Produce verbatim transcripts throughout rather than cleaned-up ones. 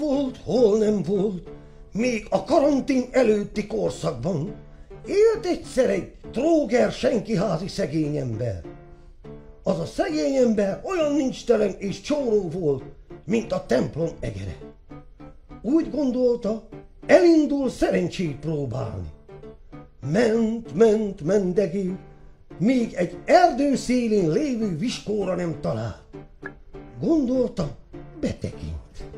volt, hol nem volt, még a karantén előtti korszakban élt egyszer egy tróger senkiházi szegény ember. Az a szegény ember olyan nincstelen és csóró volt, mint a templom egere. Úgy gondolta, elindul szerencsét próbálni. Ment, ment, mendegél, még egy erdő szélén lévő viskóra nem talált. Gondolta, betekint.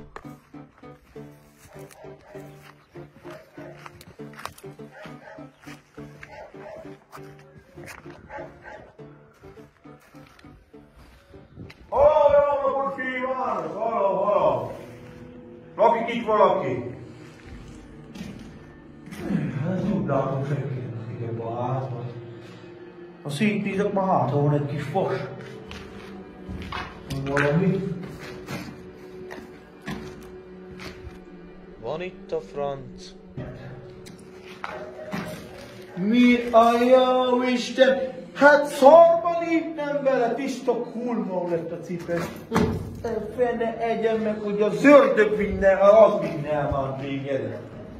Halló, napot kívánok! Halló, halló! Lakik itt valaki? Hát úgy látom, senki nem ebben a házban. Ha szétnézek, már hátra van egy kis fos. Valami? Van itt a franc. Mi a jó Isten? Hát szarba lépnem bele, tiszta kurva lett a cipő. Fene egyen meg, hogy a zöldök minden, az minden van téged.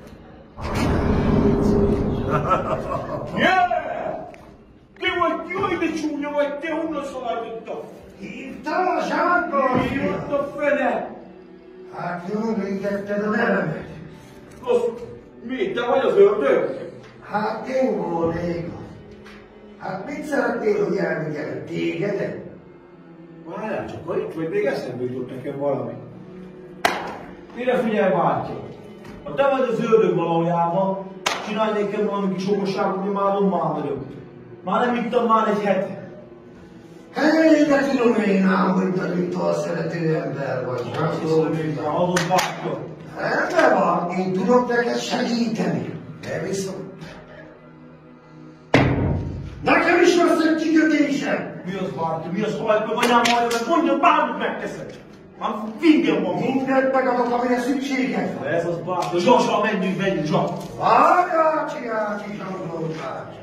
Yeah! Ki vagy, jaj, de csúnya vagy, te honnan szaladtad? Hívtál a zsákba? Mi jött a fene? Hát jól végetted a nevemet. Az, mi, te vagy az ördög? Hát én volnék. Hát mit szeretnél, hogy elvigyelek tégedet? Várjál csak, ha itt vagy, még eszembe jutott nekem valami. Mire figyelj, bátyja? Ha te vagy az ördög valójában, csinálj nekem valami kis okosságot, hogy már lommán vagyok. Már nem ittam már egy hete. Hely, de tudom én ám, hogy tanítól szerető ember vagy. Hát hiszem, hogy adott bátyja. Rendben van, én tudok neked segíteni. De viszont... Nekem is lesz egy kikötésem! Mi az bátyja? Mi az hajt meg anyám hajt meg? Mondja, bármit megteszed! Már fingem magam! Mindent megadok, amire szükséged van. Ez az bátyja. Zsa, menjünk, menjünk, zsa! Várjácsi, ácsi, Zsandó bácsi.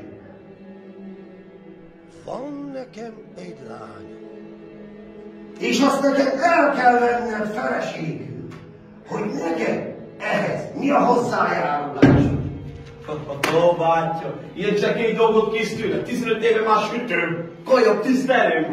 Van nekem egy lány. És azt neked el kell venned feleségül, hogy neked ehhez mi a hozzájárulásod. Ó, bátyja, ilyen csekély dolgot kész tőle, tizenöt éve már sütőm, kajak tisztelő.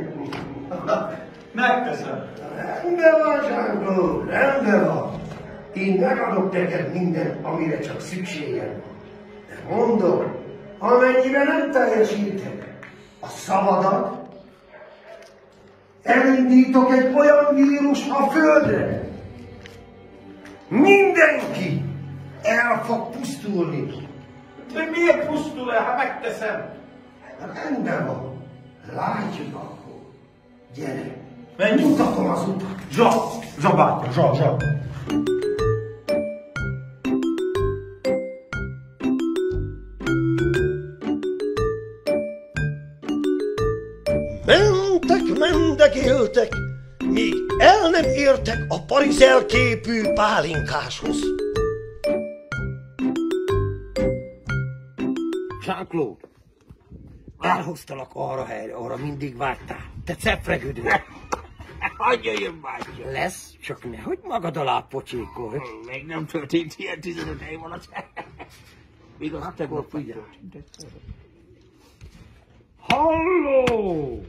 Megteszem. Rendben van, Zsándó, rendben van. Én megadok neked mindent, amire csak szükséged van. De mondom, amennyiben nem teljesítek a szavadat, elindítok egy olyan vírus a földre. Mindenki el fog pusztulni. De miért pusztul el, ha megteszem? Rendben van. Látjuk akkor. Gyere. Menjünk. Mutatom az utat. Zsa, zsa, bátyja, zsa, zsa. Mentek, mendegéltek, míg el nem értek a parizel képű pálinkáshoz. Jean-Claude, elhoztalak arra helyre, arra mindig vágytál. Te cepregődő. Hagyja jön, bátyja. Lesz, csak nehogy magad alá pocsékolj. Még nem történt ilyen tizenöt év alatt. Igaz, Hát, tegnap akkor figyelj. Halló!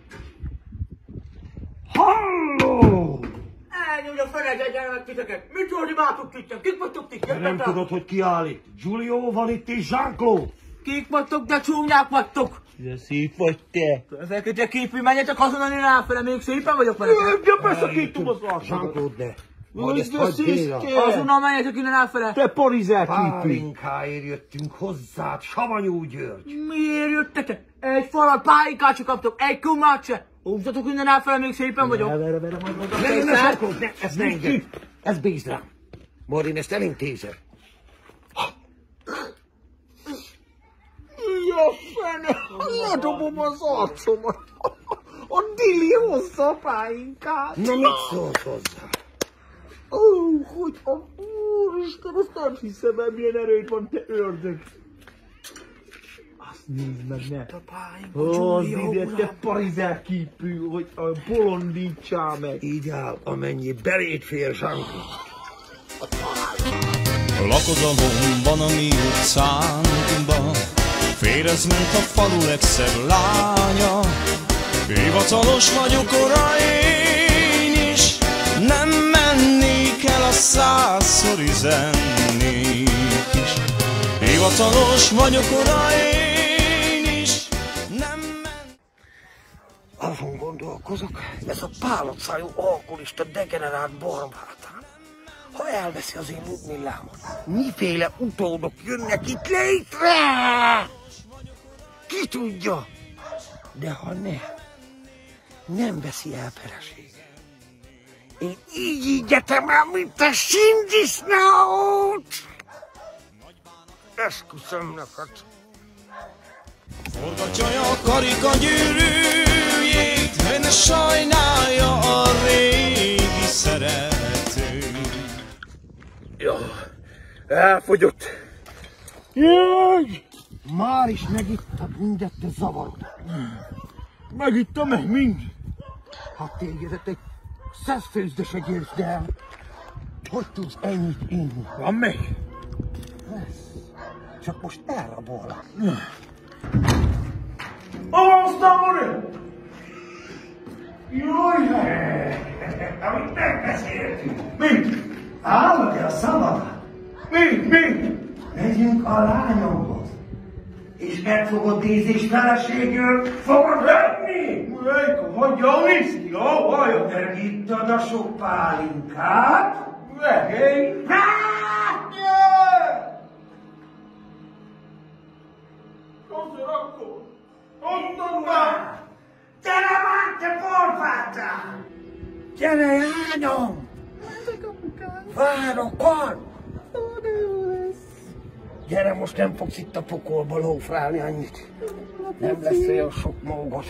Halló! Elnyújj a fenege gyermek titeket! Mit ordibáltuk itt? Kik vagytok itt? Nem tudod, hogy ki áll itt? Giulio van itt és Jean-Claude. Kik vagytok, de csúnyák vagytok! De szép vagy te. Ezeket a képű, menjetek hazonani ráfele, még szépen vagyok veletek. Ja, beszakítom az arcodat. Jean-Claude, ne. Majd ezt De hagyd sziszke. béra. Azonnal menjetek innen ráfele. Te parizel képű. Pálinkáért jöttünk hozzád, Savanyú György. Miért jöttetek? Egy falat pálinkát se kaptok, egy kumát se. Húzzatok innen ráfele, még szépen vagyok. Vere, vere, majd mondom. Ne, ne, ne, Jean-Claude, ne, ezt ne engedd. Ezt bízd rám. Majd én ezt elintézem. Ja, fene, ledobom az arcomat. A Dili hozza a pálinkát. Na, mit szólsz hozzá? Ó, hogy a úristen, azt nem hiszem el, milyen erőt van, te ördög. Azt nézd meg, ne. Ó, az ide, te parizel képű, hogy a bolondítsál meg. Így áll, amennyi beléd fér, Jean-Claude. Lakodalomban a mi utcánkban férez ment a falu legszebb lánya. Hivatalos vagyok, ora én is, nem mennék el, a százszor üzennék is. Hivatalos vagyok, ora én is, nem mennék. Azon gondolkozok, ez a pálocájú alkoholista degenerált Barbátán, ha elveszi az én Ludmillámat, miféle utódok jönnek itt létre? Ki tudja? De ha nem, nem veszi el felesége. Én így ígyetem el, mint a sindisznót! Esküszöm neked. Forgatja a karika gyűrűjét, hogy ne sajnálja a régi szerető. Jó, elfogyott. Jaj! Már is megittad mindet, te zavarodat. Megittam meg mind. Ha tégedet egy szeszfőzde se győzd el, hogy tudsz ennyit inni? Van meg. Csak most elrabolnak. Aztán, Mori! Jaj, amit megbeszéltünk. Mit? Állod-e a szabadát? Mit? Mit? Megyünk a lányomhoz. És megfogod dízés feleségül, fogod venni? Melyik, hagyja a viszki, jó? Hallja, te Megittad a sok pálinkát? megény. Azért akkor, onnan már! Gyere már, te porfátán! Gyere, lányom! Várok, van! Gyere, most nem fogsz itt a pokolba lófrálni annyit. Nem lesz olyan sok mógod.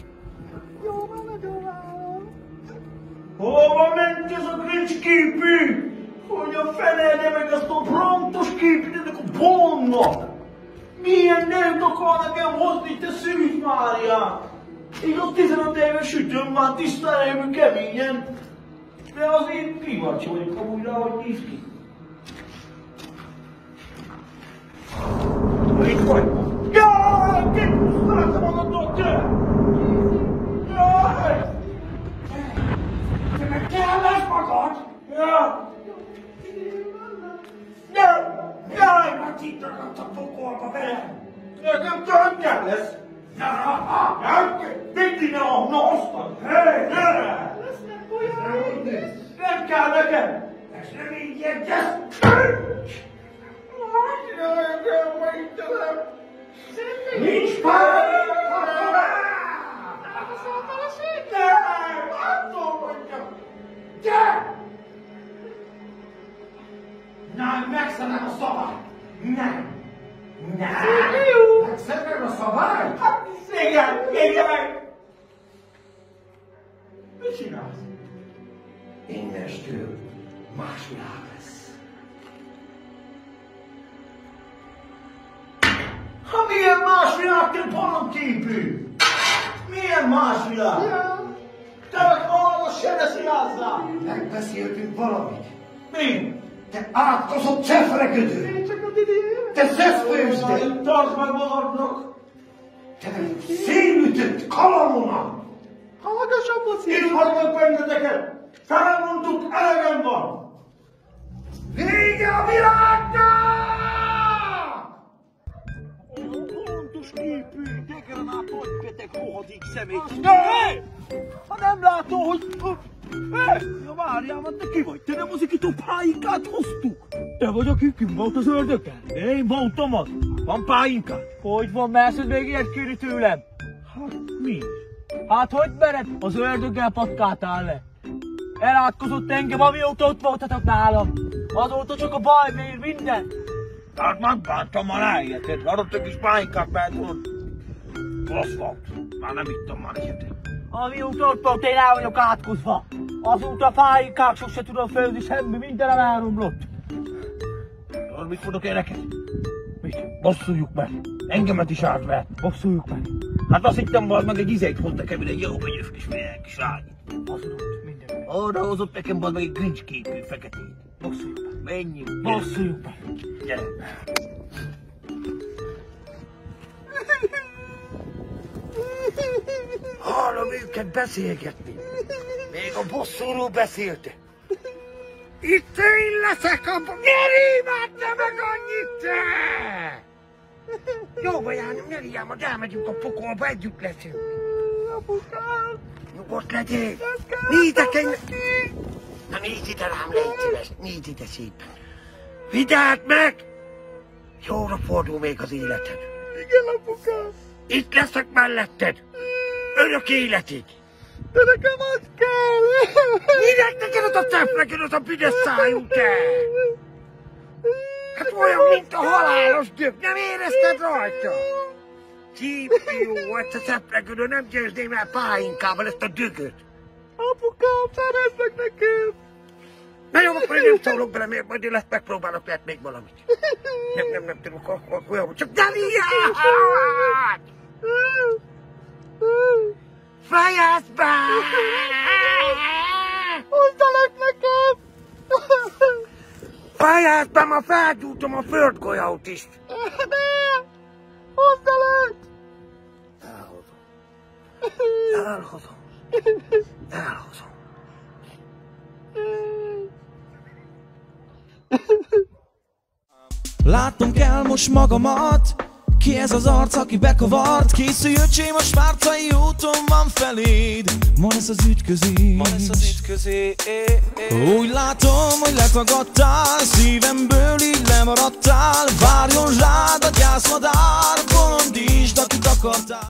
Hova ment ez a Grinch képű? Hogy a fenelje meg azt a brontos képűt ennek a Bondnak? Milyen nőt akar nekem hozni, te Szűz Márián? Igaz, tizenöt éves sütőm már tiszta erejű keményen. De azért kíváncsi vagyok amúgy rá, hogy néz ki. Itt vagy? Jaj, kipusztáltam magadtól, te! Jaj! Te meg kellesz magad? Ja! Ja! Jaj! Hát itt ragadt a pokolba velem! Nekem tönkkel lesz! Na, ha, Hát, mindig ne a nosztad! Hé, gyere! Nem kell nekem! ez nem így egyez! Jaj, nekem megítelem! Nincs pályán! Nem! Attól mondjam! Gyere! Nem, megszedem a szabályt! Nem! Nem! Megszedem a szabályt? Hát, igen, igen meg! Mit csinálsz? Innestől más világ lesz. Ha milyen más világ, te parantképű? Milyen más világ? Te meg arra se beszélházzál! Megbeszéltünk valamit. Mi? Te átkozott cefregödő! Te szeszfőzde! Tartsd meg magadnak! Te meg szélütött kalamona! Itt hagynak benneteket! Felmondtuk, elegem van! Vége a világnak! Pontos képű, degenerált nagybeteg rohadik szemét. Hé! Ha nem látom, hogy... Hé! Ja, várjál, mert te ki vagy? Te nem az, akit a pálinkát hoztuk? Te vagy, aki kim volt az ördöggel? Én voltam az. Van pálinkát? Hogy van, merszed még ilyet kérni tőlem? Hát mi? Hát hogy mered? Az ördöggel patkáltál le. Elátkozott engem, amióta ott voltatok nálam. Azóta csak a baj mér minden. Hát megbántam már elhiheted. Adott egy kis pálinkát, mert tudod. Rossz volt. Már nem ittam már egyet. Amióta ott volt, én el vagyok átkozva. Azóta a pálinkák sose tudom főzni, semmi, mindenem elromlott. Tudod, mit mondok én neked? Mit? Bosszuljuk meg. Engemet is átvert. Bosszuljuk meg. Hát azt hittem, hogy meg egy izét hoz nekem, egy jó könyös kis milyen kis lány. Hazudott minden. Oda hozott nekem, meg egy Grinch képű feketét. Bosszuljuk meg. Menjünk. Bosszuljuk meg. Gyere. Hallom őket beszélgetni. Még a bosszúról beszéltek. Itt én leszek a... Ne rímádja meg annyit te! Jó, bajányom, ne ríjám, de elmegyünk a pokolba, együtt leszünk. Apukám! Nyugodt legyél! Négyek egy... Na nézd ide rám, légy szíves, nézd ide szépen. Vidd át meg! Jóra fordul még az életed. Igen, apukám! Itt leszek melletted! Örök életig! De nekem az kell! Minek neked az a cepleged, az a büdös szájú te? Hát olyan, mint a halálos dög, nem érezted rajta? Csípjú, ezt a ceplegedő nem győzném el pálinkával ezt a dögöt. Apukám, szereznek nekem! Na jó, akkor én nem szólok bele, mert majd én lesz megpróbálok, lehet még valamit. Nem, nem, nem tudom, akkor olyan, csak nem ilyen! Fejezd be! Hozzanak nekem! Fejezd be, ma felgyújtom a földgolyót is! Ne! Hozzanak! Elhozom. Elhozom. Elhozom. Látnom kell most magamat. Ki ez az arc, aki bekavart? Készülj öcsém, a Spártai úton van feléd. Ma lesz az ütközés, ma lesz az ütközés. Úgy látom, hogy letagadtál, szívemből így lemaradtál. Várjon rád a gyászmadár, bolondítsd, akit akartál.